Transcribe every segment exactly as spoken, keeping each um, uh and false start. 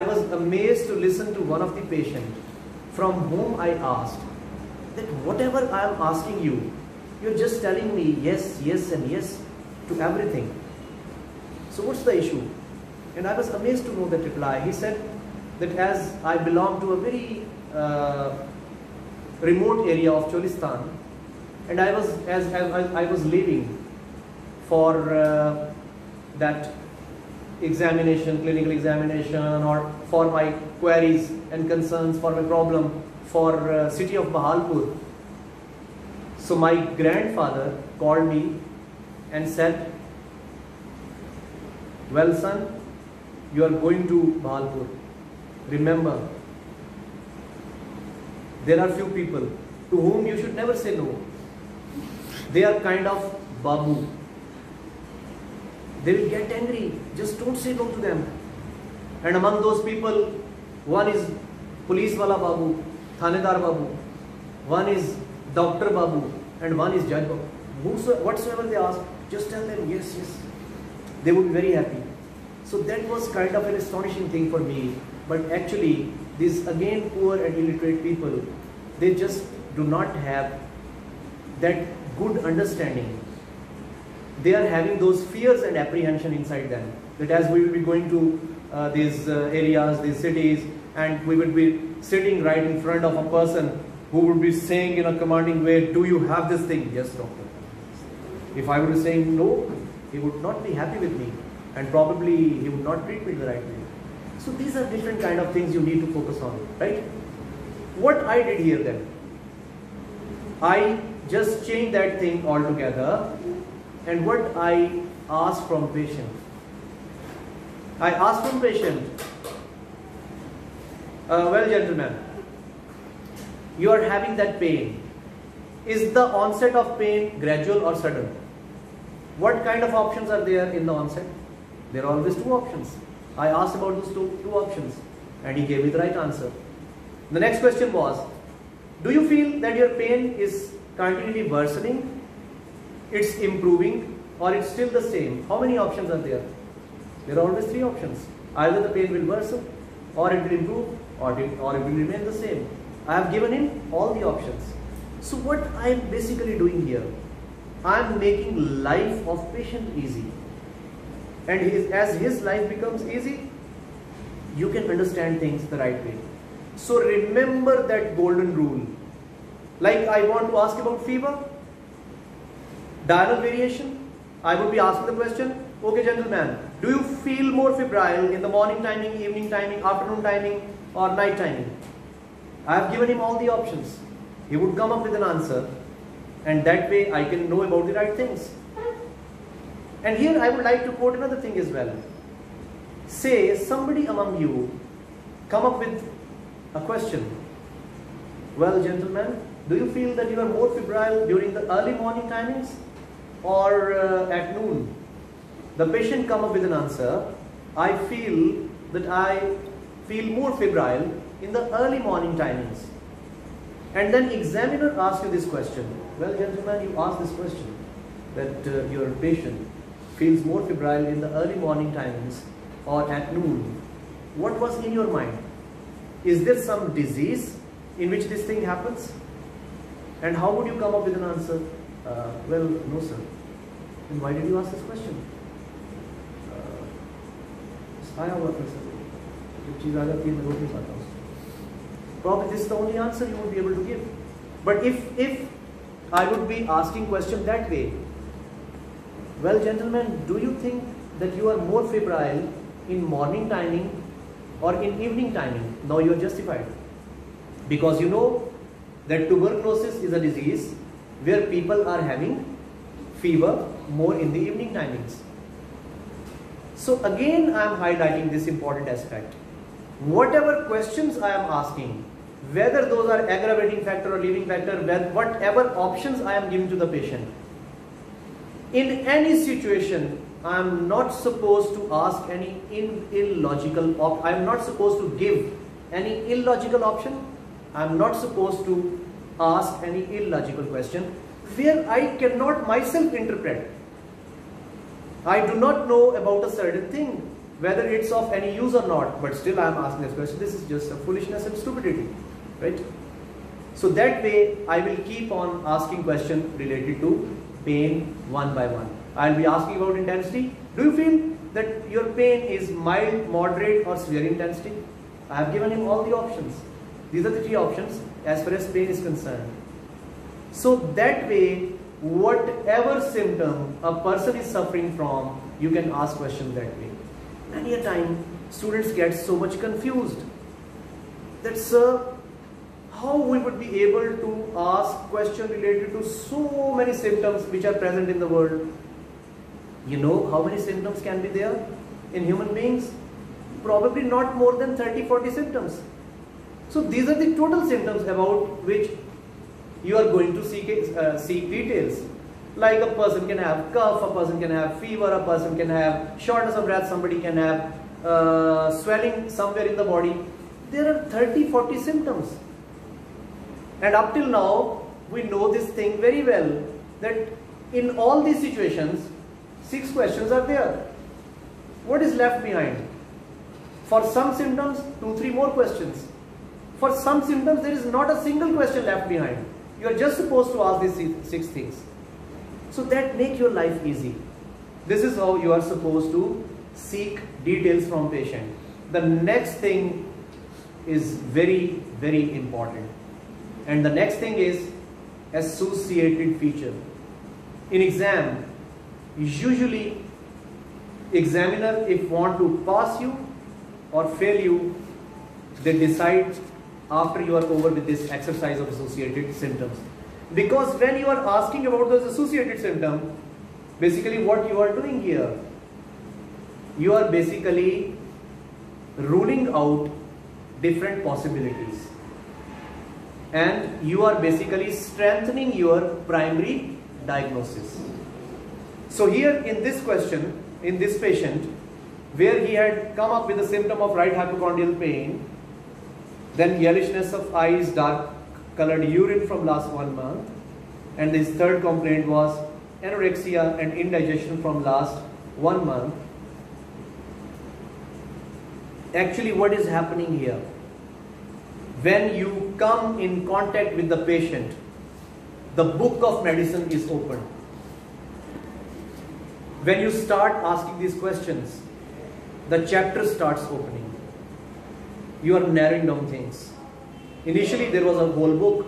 was amazed to listen to one of the patients from whom I asked that whatever I am asking you, you're just telling me yes, yes and yes to everything. So what's the issue? And I was amazed to know that reply. He said that as I belong to a very uh, remote area of Cholistan, and I was as, as I was leaving for uh, that examination, clinical examination, or for my queries and concerns, for my problem, for uh, city of Bahalpur. So my grandfather called me and said, well son, you are going to Bahalpur. Remember, there are few people to whom you should never say no. They are kind of babu. They will get angry. Just don't say no to them. And among those people, one is police wala babu, thanedar babu, one is doctor babu, and one is judge babu. Whosoever, whatsoever they ask, just tell them yes, yes. They would be very happy. So that was kind of an astonishing thing for me. But actually, these again poor and illiterate people, they just do not have that good understanding. They are having those fears and apprehension inside them, that as we will be going to uh, these uh, areas, these cities, and we will be sitting right in front of a person who would be saying in a commanding way, do you have this thing? Yes, doctor. If I would be saying no, he would not be happy with me, and probably he would not treat me the right way. So these are different kind of things you need to focus on, right? What I did here then, I just changed that thing altogether. And what I asked from patient, I asked from patient, uh, well gentlemen, you are having that pain. Is the onset of pain gradual or sudden? What kind of options are there in the onset? There are always two options. I asked about those two, two options and he gave me the right answer. The next question was, do you feel that your pain is continually worsening? It's improving, or it's still the same? How many options are there? There are always three options. Either the pain will worsen, or it will improve, or it, or it will remain the same. I have given him all the options. So what I am basically doing here, I am making life of patient easy. And his, as his life becomes easy, you can understand things the right way. So remember that golden rule. Like I want to ask about fever, diurnal variation, I would be asking the question, okay gentlemen, do you feel more febrile in the morning timing, evening timing, afternoon timing, or night timing? I have given him all the options. He would come up with an answer, and that way I can know about the right things. And here I would like to quote another thing as well. Say somebody among you come up with a question. Well gentlemen, do you feel that you are more febrile during the early morning timings or uh, at noon? The patient come up with an answer. I feel that I feel more febrile in the early morning timings. And then examiner asks you this question. Well gentlemen, you ask this question that uh, your patient feels more febrile in the early morning timings or at noon. What was in your mind? Is there some disease in which this thing happens? And how would you come up with an answer? Uh, well, no sir. Then why did you ask this question? Probably this is the only answer you would be able to give. But if, if I would be asking question that way, well gentlemen, do you think that you are more febrile in morning timing or in evening timing? Now you are justified. Because you know that tuberculosis is a disease where people are having fever more in the evening timings. So again I am highlighting this important aspect. Whatever questions I am asking, whether those are aggravating factor or leading factor, whatever options I am giving to the patient, in any situation I am not supposed to ask any illogical op I am not supposed to give any illogical option. I am not supposed to ask any illogical question where I cannot myself interpret. I do not know about a certain thing whether it's of any use or not, but still I am asking this question. This is just a foolishness and stupidity, right? So that way I will keep on asking questions related to pain one by one. I'll be asking about intensity. Do you feel that your pain is mild, moderate or severe intensity? I have given him all the options. These are the three options as far as pain is concerned. So that way, whatever symptom a person is suffering from, you can ask questions that way. Many a time, students get so much confused that, sir, how we would be able to ask questions related to so many symptoms which are present in the world. You know how many symptoms can be there in human beings? Probably not more than thirty forty symptoms. So these are the total symptoms about which you are going to seek, uh, seek details. Like a person can have cough, a person can have fever, a person can have shortness of breath, somebody can have uh, swelling somewhere in the body. There are thirty forty symptoms. And up till now, we know this thing very well, that in all these situations, six questions are there. What is left behind? For some symptoms, two, three more questions. For some symptoms, there is not a single question left behind. You are just supposed to ask these six things. So that make your life easy. This is how you are supposed to seek details from patient. The next thing is very, very important. And the next thing is associated feature. In exam, usually examiner, if want to pass you or fail you, they decide after you are over with this exercise of associated symptoms. Because when you are asking about those associated symptoms, basically what you are doing here, you are basically ruling out different possibilities. And you are basically strengthening your primary diagnosis. So here in this question, in this patient, where he had come up with a symptom of right hypochondrial pain, then yellowishness of eyes, dark colored urine from last one month, and his third complaint was anorexia and indigestion from last one month. Actually, what is happening here? When you come in contact with the patient, the book of medicine is opened. When you start asking these questions, the chapter starts opening. You are narrowing down things. Initially there was a whole book.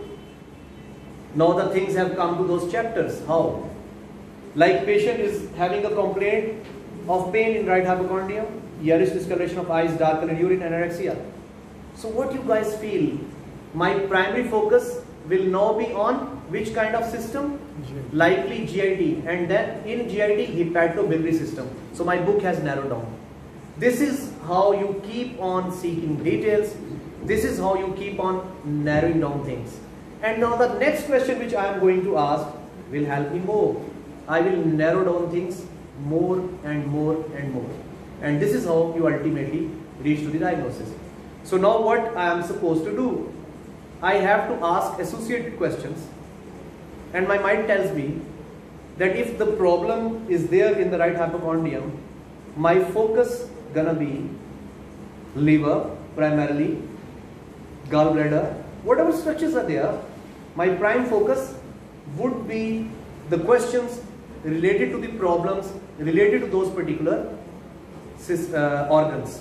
Now the things have come to those chapters. How? Like patient is having a complaint of pain in right hypochondrium, yellowish discoloration of eyes, dark colored urine, anorexia. So what you guys feel? My primary focus will now be on which kind of system? G I T. Likely G I T, and then in G I T hepatobiliary system. So my book has narrowed down. This is how you keep on seeking details. This is how you keep on narrowing down things. And now the next question which I am going to ask will help me more. I will narrow down things more and more and more. And this is how you ultimately reach to the diagnosis. So now what I am supposed to do? I have to ask associated questions. And my mind tells me that if the problem is there in the right hypochondrium, my focus gonna be liver primarily, gallbladder, whatever structures are there, my prime focus would be the questions related to the problems related to those particular uh, organs.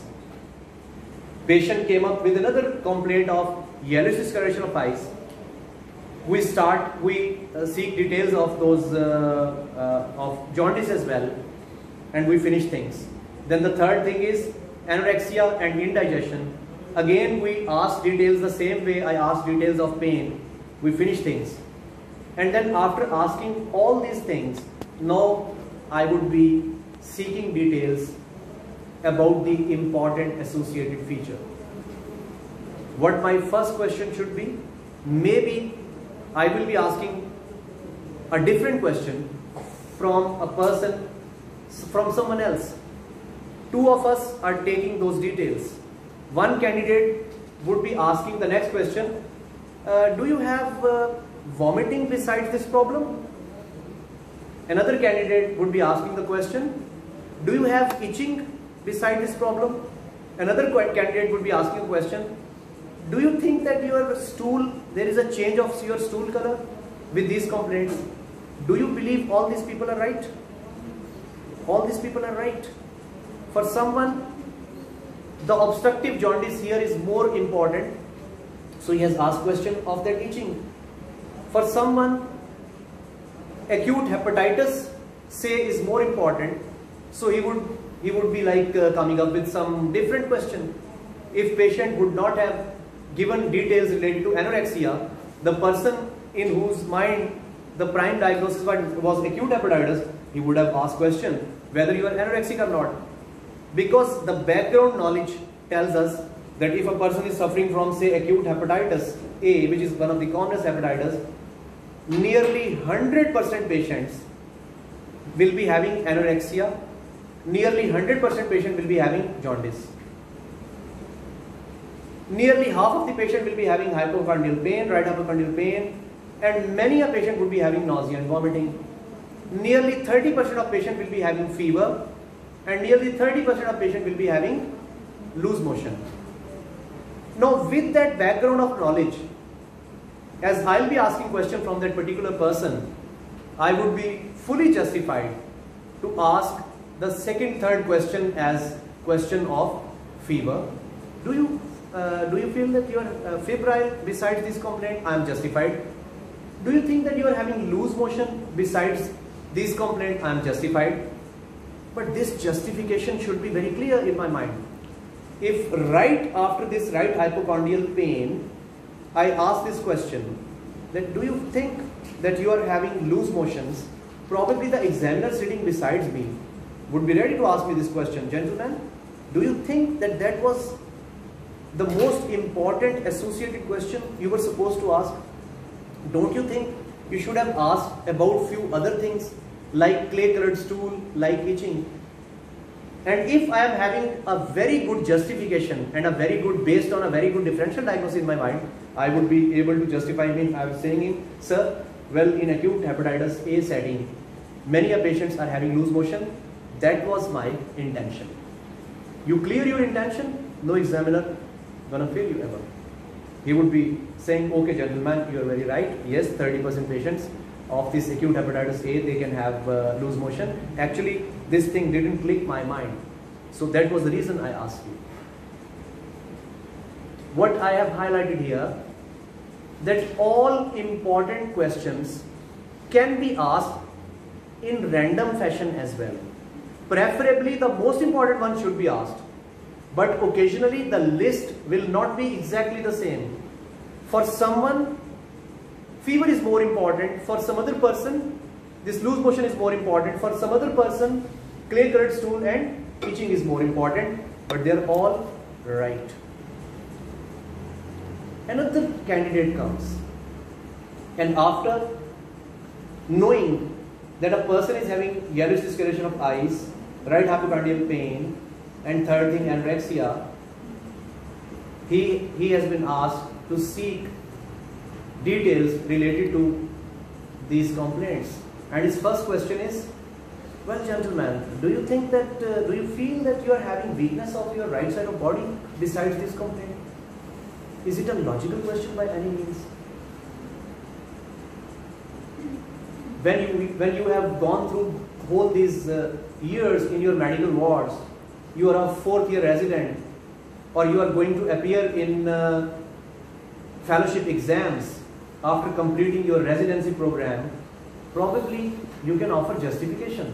Patient came up with another complaint of yellowish discoloration of eyes. We start, we uh, seek details of those uh, uh, of jaundice as well, and we finish things. Then the third thing is anorexia and indigestion. Again we ask details the same way I ask details of pain. We finish things. And then after asking all these things, now I would be seeking details about the important associated feature. What my first question should be? Maybe I will be asking a different question from a person, from someone else. Two of us are taking those details. One candidate would be asking the next question, uh, do you have uh, vomiting besides this problem? Another candidate would be asking the question, do you have itching beside this problem? Another candidate would be asking a question, do you think that your stool, there is a change of your stool color with these complaints? Do you believe all these people are right? All these people are right. For someone, the obstructive jaundice here is more important, so he has asked question of that itching. For someone, acute hepatitis, say, is more important, so he would he would be like uh, coming up with some different question. If patient would not have given details related to anorexia, the person in whose mind the prime diagnosis was acute hepatitis, he would have asked question whether you are anorexic or not. Because the background knowledge tells us that if a person is suffering from, say, acute hepatitis A, which is one of the commonest hepatitis, nearly one hundred percent patients will be having anorexia, nearly one hundred percent patient will be having jaundice. Nearly half of the patient will be having hypochondrial pain, right hypochondrial pain, and many a patient would be having nausea and vomiting. Nearly thirty percent of patient will be having fever, and nearly thirty percent of patient will be having loose motion. Now, with that background of knowledge, as I'll be asking question from that particular person, I would be fully justified to ask the second, third question as question of fever. Do you uh, do you feel that you are uh, febrile besides this complaint? I am justified. Do you think that you are having loose motion besides this complaint? I am justified. But this justification should be very clear in my mind. If right after this right hypochondrial pain, I ask this question, that do you think that you are having loose motions, probably the examiner sitting besides me would be ready to ask me this question, gentlemen, do you think that that was the most important associated question you were supposed to ask? Don't you think you should have asked about few other things like clay colored stool, like itching? And if I am having a very good justification and a very good, based on a very good differential diagnosis in my mind, I would be able to justify me. I was saying him, sir, well, in acute hepatitis A setting, many a patients are having loose motion. That was my intention. You clear your intention, no examiner gonna fail you ever. He would be saying, okay, gentlemen, you are very right. Yes, thirty percent patients of this acute hepatitis A, they can have uh, loose motion. Actually, this thing didn't click my mind. So that was the reason I asked you. What I have highlighted here, that all important questions can be asked in random fashion as well. Preferably, the most important one should be asked. But occasionally, the list will not be exactly the same. For someone, fever is more important. For some other person, this loose motion is more important. For some other person, clay colored stool and itching is more important. But they are all right. Another candidate comes, and after knowing that a person is having yellowish discoloration of eyes, right hypochondrial pain, and third thing, anorexia, he, he has been asked to seek details related to these complaints. And his first question is, well, gentlemen, do you think that, uh, do you feel that you are having weakness of your right side of body besides this complaint? Is it a logical question by any means? When you, when you have gone through all these uh, years in your medical wards, you are a fourth year resident, or you are going to appear in uh, fellowship exams after completing your residency program, probably you can offer justification.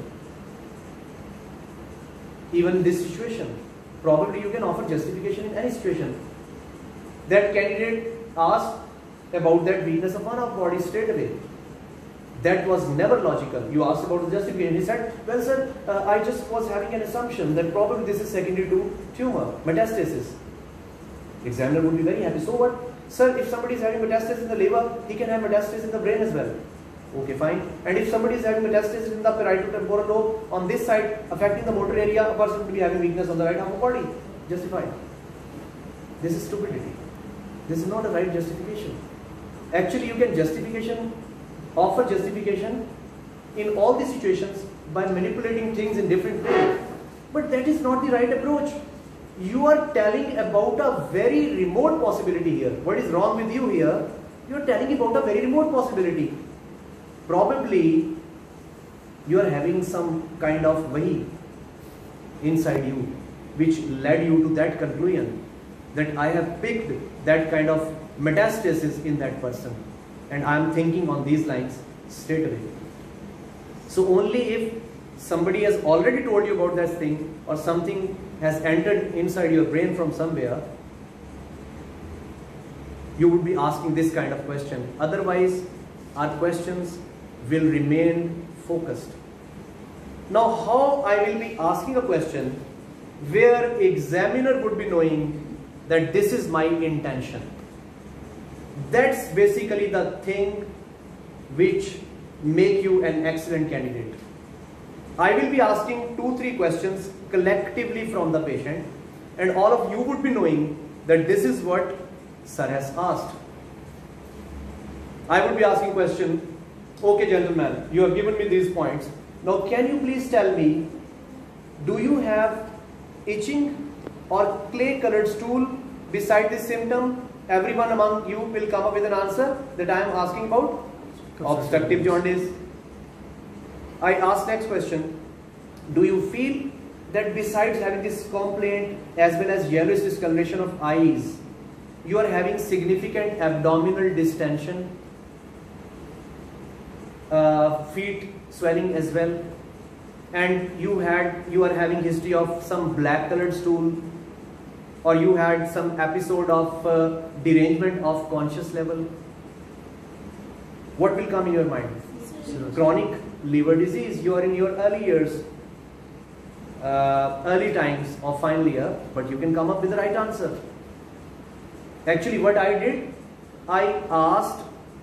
Even in this situation, probably you can offer justification in any situation. That candidate asked about that weakness of one of body straight away. That was never logical. You asked about the justification. He said, well, sir, uh, I just was having an assumption that probably this is secondary to tumor, metastasis. Examiner would be very happy. So what? Sir, if somebody is having metastasis in the liver, he can have metastasis in the brain as well. Okay, fine. And if somebody is having metastasis in the parieto-temporal lobe on this side, affecting the motor area, a person will be having weakness on the right half of the body. Justified. This is stupidity. This is not a right justification. Actually, you can justification, offer justification in all these situations by manipulating things in different ways. But that is not the right approach. You are telling about a very remote possibility here. What is wrong with you here? You are telling about a very remote possibility. Probably you are having some kind of vahi inside you which led you to that conclusion that I have picked that kind of metastasis in that person and I am thinking on these lines straight away. So only if somebody has already told you about that thing or something has entered inside your brain from somewhere, you would be asking this kind of question. Otherwise, our questions will remain focused. Now, how I will be asking a question where examiner would be knowing that this is my intention. That's basically the thing which make you an excellent candidate. I will be asking two, three questions collectively from the patient, and all of you would be knowing that this is what sir has asked. I would be asking question, okay gentlemen, you have given me these points. Now can you please tell me, do you have itching or clay colored stool beside this symptom? Everyone among you will come up with an answer that I am asking about. Obstructive jaundice. I ask next question. Do you feel that besides having this complaint as well as yellowish discoloration of eyes, you are having significant abdominal distension, uh, feet swelling as well, and you had you are having history of some black colored stool, or you had some episode of uh, derangement of conscious level? What will come in your mind? Chronic liver disease. You are in your early years, uh, early times of final year, but you can come up with the right answer. Actually, what I did, I asked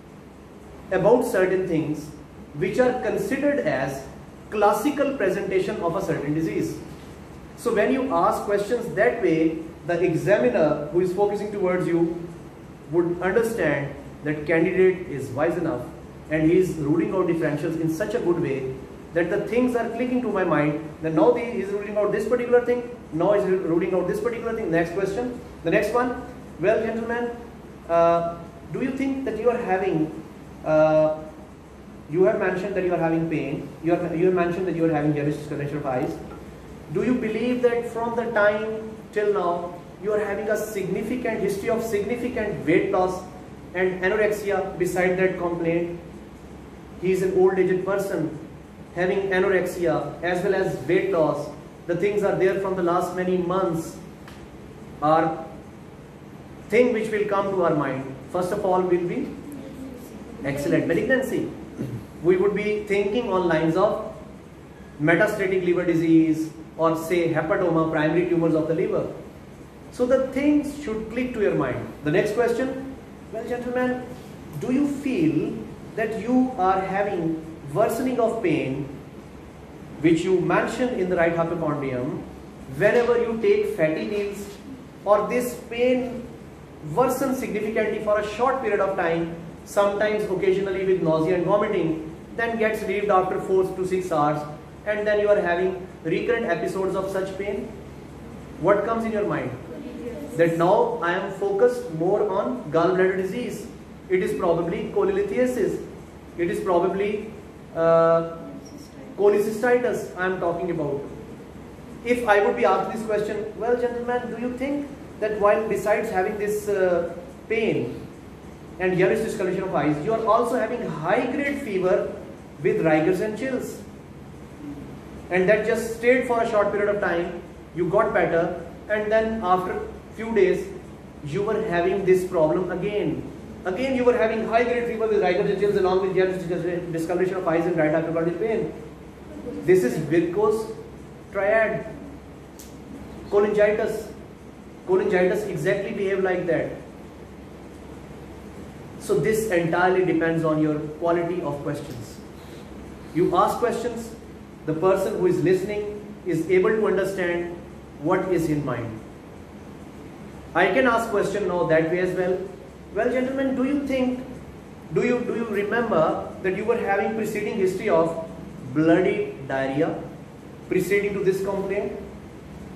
about certain things which are considered as classical presentation of a certain disease. So when you ask questions that way, the examiner who is focusing towards you would understand that candidate is wise enough and he is ruling out differentials in such a good way that the things are clicking to my mind, that now he is ruling out this particular thing, now he is ruling out this particular thing. Next question, the next one. Well gentlemen, uh, do you think that you are having, uh, you have mentioned that you are having pain, you, are, you have mentioned that you are having yellowish discoloration of eyes. Do you believe that from the time till now, you are having a significant history of significant weight loss and anorexia beside that complaint? He is an old aged person having anorexia as well as weight loss. The things are there from the last many months. Our thing which will come to our mind, first of all, will be excellent malignancy. We would be thinking on lines of metastatic liver disease or say hepatoma, primary tumors of the liver. So the things should click to your mind. The next question, well gentlemen, do you feel that you are having worsening of pain which you mentioned in the right hypochondrium whenever you take fatty meals, or this pain worsens significantly for a short period of time, sometimes occasionally with nausea and vomiting, then gets relieved after four to six hours, and then you are having recurrent episodes of such pain? What comes in your mind? That now I am focused more on gallbladder disease. It is probably cholelithiasis. It is probably uh, cholecystitis I am talking about. If I would be asked this question, well gentlemen, do you think that while besides having this uh, pain and yellowish discoloration of eyes, you are also having high grade fever with rigors and chills, and that just stayed for a short period of time, you got better, and then after few days you were having this problem again. Again you were having high grade fever with rigors and chills along with yellowish discoloration of eyes and right hypochondrial pain. This is varicose triad. Cholangitis. Cholangitis exactly behave like that. So this entirely depends on your quality of questions. You ask questions, the person who is listening is able to understand what is in mind. I can ask question now that way as well. Well gentlemen, do you think, do you, do you remember that you were having preceding history of bloody diarrhea preceding to this complaint?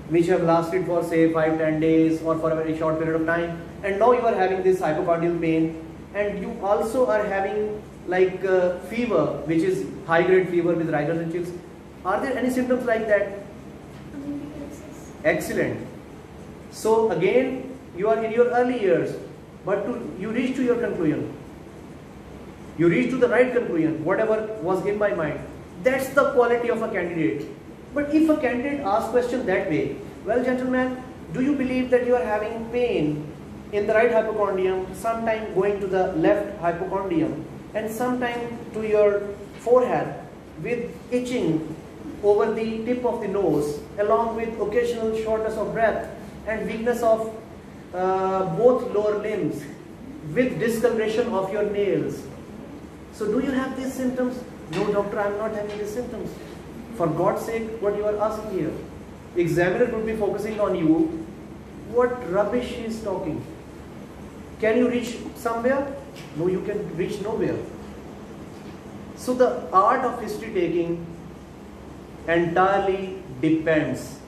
which have lasted for say five to ten days or for a very short period of time, and now you are having this hypocardial pain, and you also are having like uh, fever, which is high grade fever with rigors and chills. Are there any symptoms like that? Excellent. So again, you are in your early years, but to, you reach to your conclusion. You reach to the right conclusion, whatever was in my mind. That's the quality of a candidate. But if a candidate asks question that way, well gentlemen, do you believe that you are having pain in the right hypochondrium, sometime going to the left hypochondrium, and sometime to your forehead with itching over the tip of the nose, along with occasional shortness of breath and weakness of uh, both lower limbs, with discoloration of your nails. So do you have these symptoms? No doctor, I am not having these symptoms. For God's sake, what you are asking here? Examiner would be focusing on you. What rubbish he is talking. Can you reach somewhere? No, you can reach nowhere. So the art of history taking entirely depends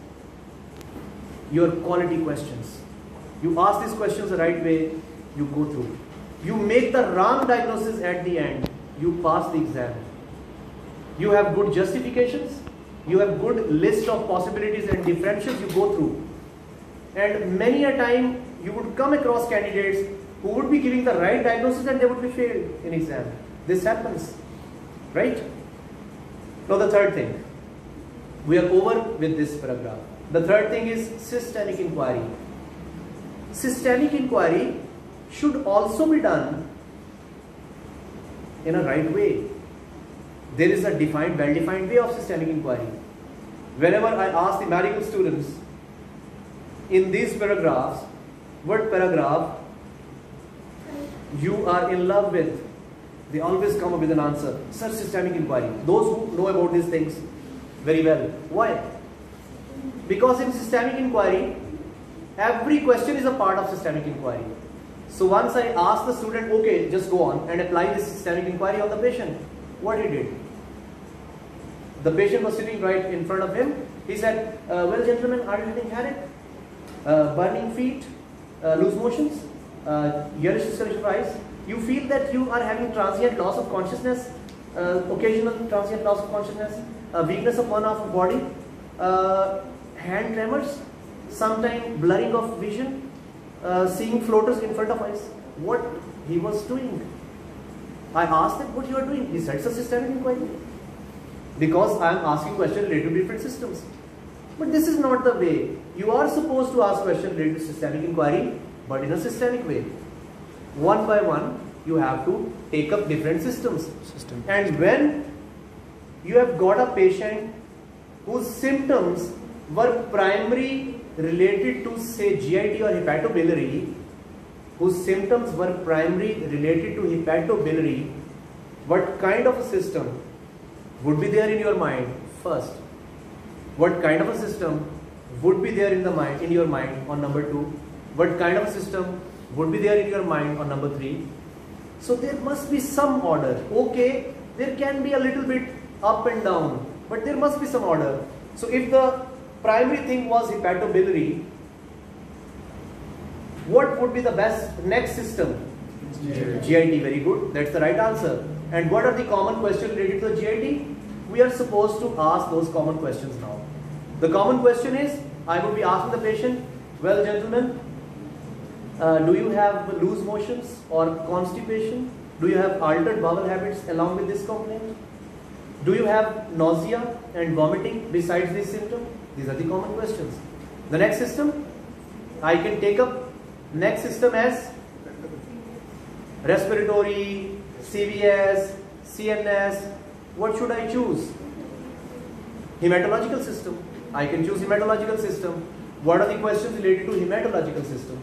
your quality questions. You ask these questions the right way, you go through. You make the wrong diagnosis at the end, you pass the exam. You have good justifications, you have good list of possibilities and differentials you go through. And many a time you would come across candidates who would be giving the right diagnosis and they would be failed in exam. This happens, right? Now the third thing, we are over with this paragraph. The third thing is systemic inquiry. Systemic inquiry should also be done in a right way. There is a defined, well-defined way of systemic inquiry. Whenever I ask the medical students in these paragraphs, what paragraph you are in love with, they always come up with an answer. Sir, systemic inquiry. Those who know about these things very well. Why? Because in systemic inquiry, every question is a part of systemic inquiry. So once I asked the student, okay, just go on and apply this systemic inquiry on the patient. What he did? The patient was sitting right in front of him. He said, uh, well gentlemen, are you having headache, uh, burning feet, uh, loose motions, uh, yellowish discoloration of eyes? You feel that you are having transient loss of consciousness, uh, occasional transient loss of consciousness, uh, weakness of one half of body, uh, hand tremors, sometime blurring of vision, uh, seeing floaters in front of eyes. What he was doing? I asked him, what you are doing? He said, it's a systemic inquiry. Because I am asking questions related to different systems. But this is not the way. You are supposed to ask questions related to systemic inquiry, but in a systemic way. One by one, you have to take up different systems. System. And when you have got a patient whose symptoms were primarily related to say G I T or hepatobiliary, whose symptoms were primarily related to hepatobiliary, what kind of a system would be there in your mind first? What kind of a system would be there in the mind in your mind on number two? What kind of a system would be there in your mind on number three? So there must be some order. Okay, there can be a little bit up and down, but there must be some order. So if the primary thing was hepatobiliary, what would be the best next system? G I T, very good. That's the right answer. And what are the common questions related to the G I T? We are supposed to ask those common questions now. The common question is, I would be asking the patient, well gentlemen, uh, do you have loose motions or constipation? Do you have altered bowel habits along with this complaint? Do you have nausea and vomiting besides this symptom? These are the common questions. The next system, I can take up next system as respiratory, C V S, C N S. What should I choose? Hematological system. I can choose hematological system. What are the questions related to hematological system?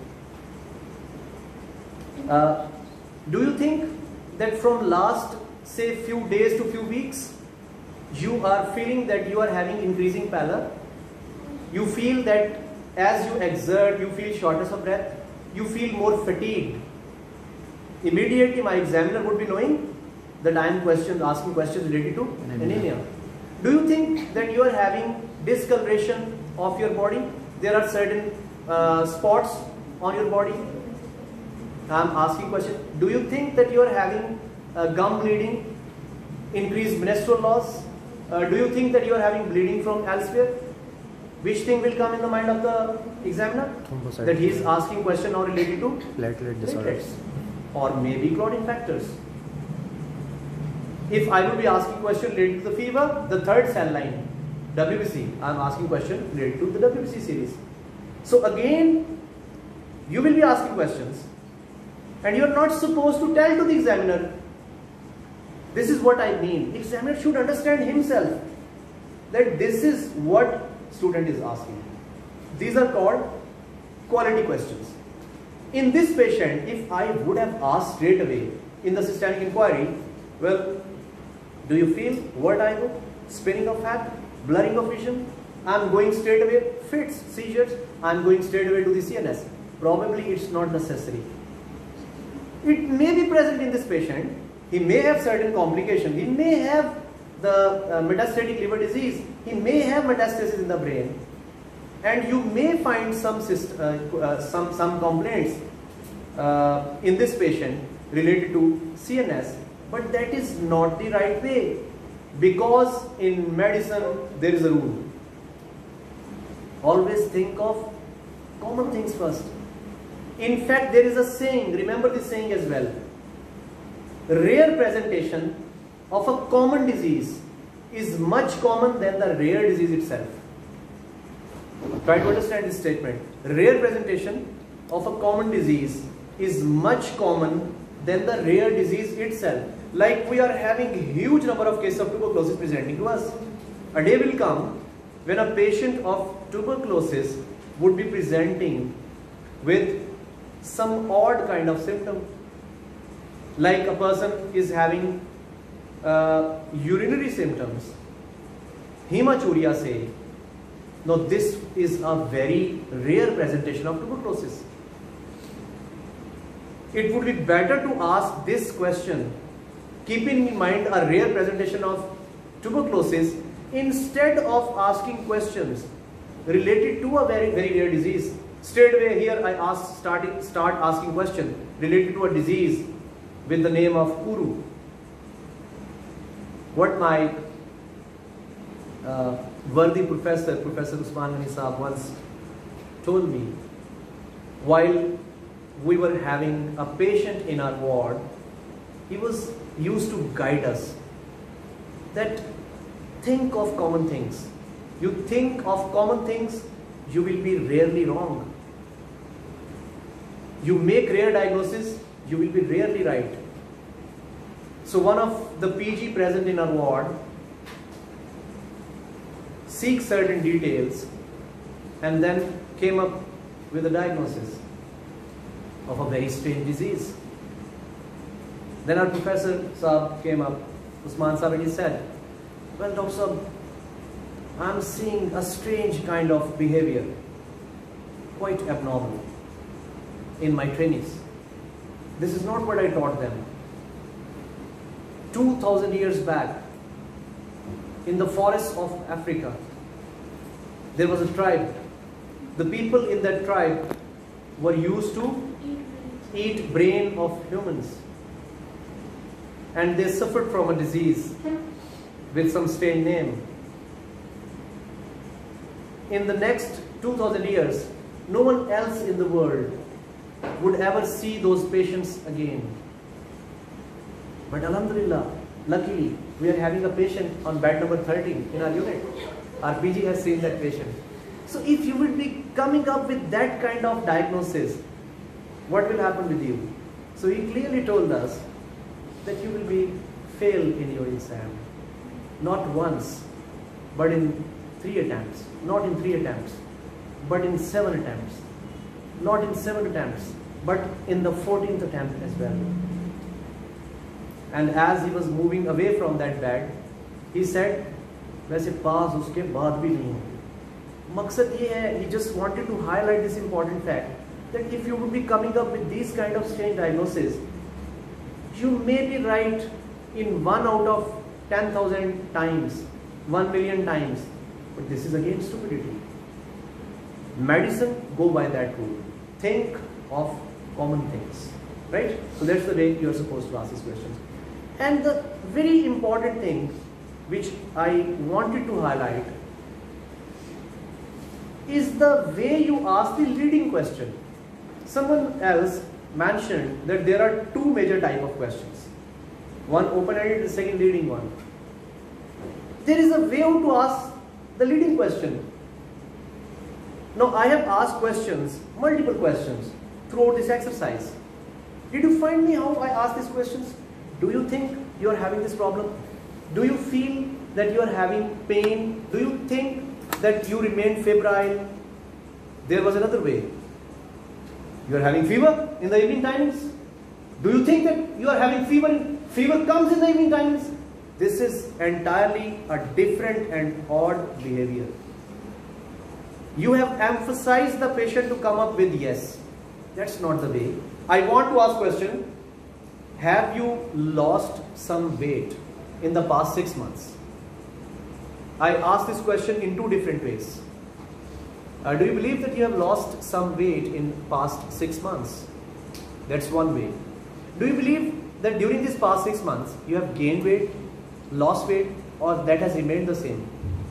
Uh, do you think that from last say few days to few weeks, you are feeling that you are having increasing pallor? You feel that as you exert, you feel shortness of breath, you feel more fatigued. Immediately my examiner would be knowing that I am question, asking questions related to anemia. anemia. Do you think that you are having discoloration of your body? there are certain uh, spots on your body. I am asking question. Do you think that you are having uh, gum bleeding, increased menstrual loss? Uh, do you think that you are having bleeding from elsewhere? Which thing will come in the mind of the examiner? That he is asking question now related to platelet disorders or maybe clotting factors. If I will be asking question related to the fever, the third cell line, W B C, I am asking question related to the W B C series. So again, you will be asking questions and you are not supposed to tell to the examiner. This is what I mean. Examiner should understand himself that this is what student is asking. These are called quality questions. In this patient, if I would have asked straight away in the systemic inquiry, well, do you feel vertigo, spinning of fat, blurring of vision? I am going straight away, fits, seizures, I am going straight away to the C N S. Probably it's not necessary. It may be present in this patient. He may have certain complications. He may have the uh, metastatic liver disease. He may have metastasis in the brain. And you may find some, uh, uh, some, some complaints uh, in this patient related to C N S. But that is not the right way, because in medicine there is a rule. Always think of common things first. In fact, there is a saying, remember this saying as well. Rare presentation of a common disease is much common than the rare disease itself. Try to understand this statement. Rare presentation of a common disease is much common than the rare disease itself. Like we are having a huge number of cases of tuberculosis presenting to us. A day will come when a patient of tuberculosis would be presenting with some odd kind of symptom. Like a person is having uh, urinary symptoms, hematuria say. Now this is a very rare presentation of tuberculosis. It would be better to ask this question, keeping in mind a rare presentation of tuberculosis, instead of asking questions related to a very very rare disease. Straight away here I ask, starting, start asking question related to a disease with the name of Kuru. What my uh, worthy professor, Professor Usman Ghani Saab, once told me, while we were having a patient in our ward, he was used to guide us that think of common things. You think of common things, you will be rarely wrong. You make rare diagnosis, you will be rarely right. So one of the P G present in our ward seeks certain details and then came up with a diagnosis of a very strange disease. Then our Professor Saab came up, Usman Saab, and he said, well, Doctor Saab, I am seeing a strange kind of behavior, quite abnormal in my trainees. This is not what I taught them. two thousand years back, in the forests of Africa, there was a tribe. The people in that tribe were used to eat brain of humans. And they suffered from a disease with some strange name. In the next two thousand years, no one else in the world would ever see those patients again. But Alhamdulillah, luckily, we are having a patient on bed number thirteen in our unit. Our P G has seen that patient. So if you will be coming up with that kind of diagnosis, what will happen with you? So he clearly told us that you will be fail in your exam. Not once, but in three attempts. Not in three attempts, but in seven attempts. Not in seven attempts, but in the fourteenth attempt as well. And as he was moving away from that bed, he said, वैसे पास उसके बाद भी नहीं होंगे. मकसद ये है, he just wanted to highlight this important fact that if you would be coming up with these kind of strange diagnoses, you may be right in one out of ten thousand times, one million times, but this is again stupidity. Medicine, go by that rule. Think of common things, right? So that's the way you are supposed to ask these questions. And the very important thing which I wanted to highlight is the way you ask the leading question. Someone else mentioned that there are two major type of questions. One open-ended, the second leading one. There is a way to ask the leading question. Now I have asked questions, multiple questions throughout this exercise. Did you find me how I asked these questions? Do you think you are having this problem? Do you feel that you are having pain? Do you think that you remain febrile? There was another way. You are having fever in the evening timings? Do you think that you are having fever? Fever comes in the evening timings? This is entirely a different and odd behavior. You have emphasized the patient to come up with yes. That's not the way. I want to ask question. Have you lost some weight in the past six months? I ask this question in two different ways. Uh, do you believe that you have lost some weight in past six months? That's one way. Do you believe that during these past six months you have gained weight, lost weight, or that has remained the same?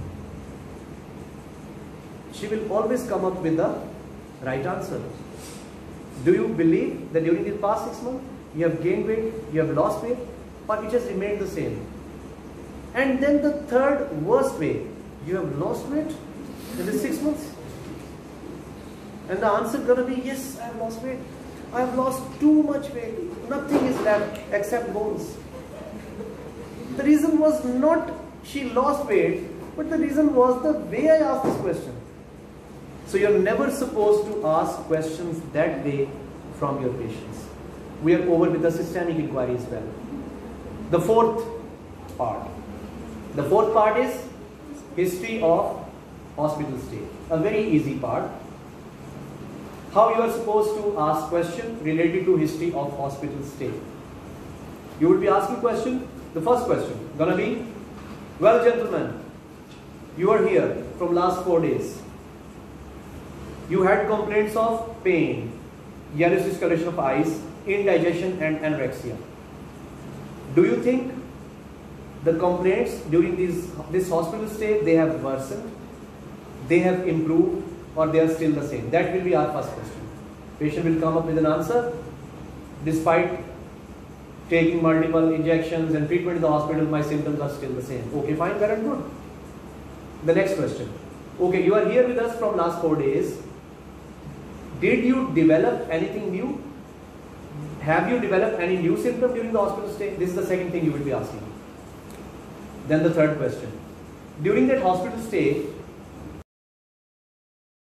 She will always come up with the right answer. Do you believe that during these past six months you have gained weight, you have lost weight, or it has remained the same? And then the third worst way, you have lost weight in these six months? And the answer is going to be yes, I have lost weight. I have lost too much weight. Nothing is left except bones. The reason was not she lost weight, but the reason was the way I asked this question. So you're never supposed to ask questions that way from your patients. We are over with the systemic inquiry as well. The fourth part. The fourth part is history of hospital stay. A very easy part. How you are supposed to ask question related to history of hospital stay. You will be asking question. The first question gonna be, well gentlemen, you are here from last four days. You had complaints of pain, yellowish discoloration of eyes, indigestion and anorexia. Do you think the complaints during this, this hospital stay, they have worsened, they have improved, or they are still the same? That will be our first question. Patient will come up with an answer. Despite taking multiple injections and treatment in the hospital, my symptoms are still the same. Okay, fine, well and good. The next question. Okay, you are here with us from last four days. Did you develop anything new? Have you developed any new symptom during the hospital stay? This is the second thing you will be asking. Then the third question. During that hospital stay,